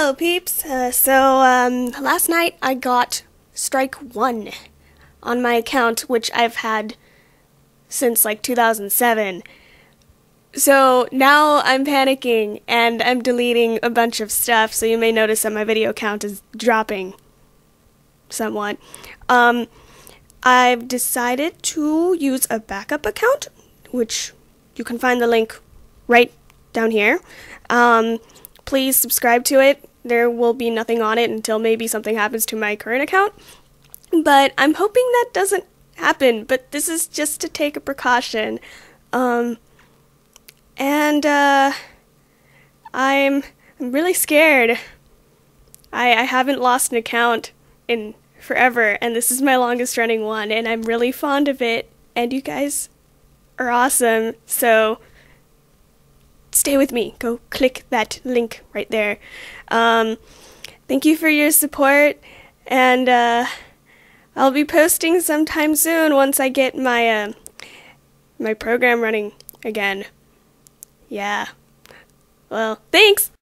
Hello, peeps. Last night I got strike 1 on my account, which I've had since like 2007. So now I'm panicking and I'm deleting a bunch of stuff, so you may notice that my video count is dropping somewhat. I've decided to use a backup account, which you can find the link right down here. Please subscribe to it. There will be nothing on it until maybe something happens to my current account. But I'm hoping that doesn't happen, but this is just to take a precaution. I'm really scared. I haven't lost an account in forever, and this is my longest running one, and I'm really fond of it, and you guys are awesome, so stay with me. Go click that link right there. Thank you for your support, and I'll be posting sometime soon once I get my my program running again. Yeah. Well, thanks!